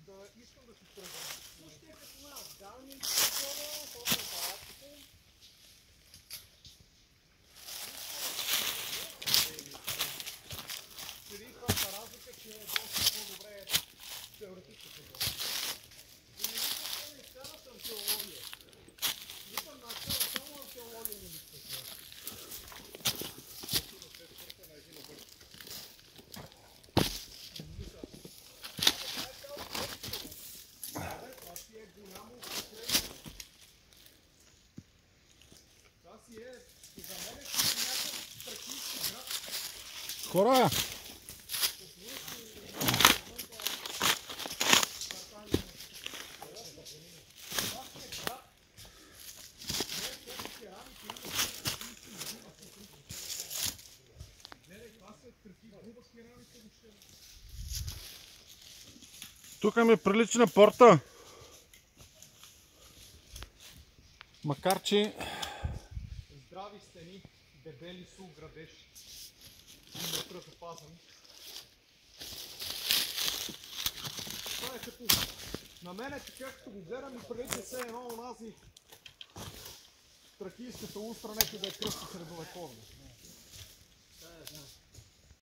да искам да си тръгвам. Но ще е като нас. Дам им телефона, после апаратите. Преди това са разлика, че е доста по-добре теоретично. И не мисля, че не изкара съм теология. Викам начало, само на теология не мисля. Хора! Тук ми прилича на порта. Макар че... Здрави стени, дебели сул градеж и непръхопазани. Това е като... На мене, така като го гледам и прилича все едно онази тракийската устра, нека да е кръста средновековна.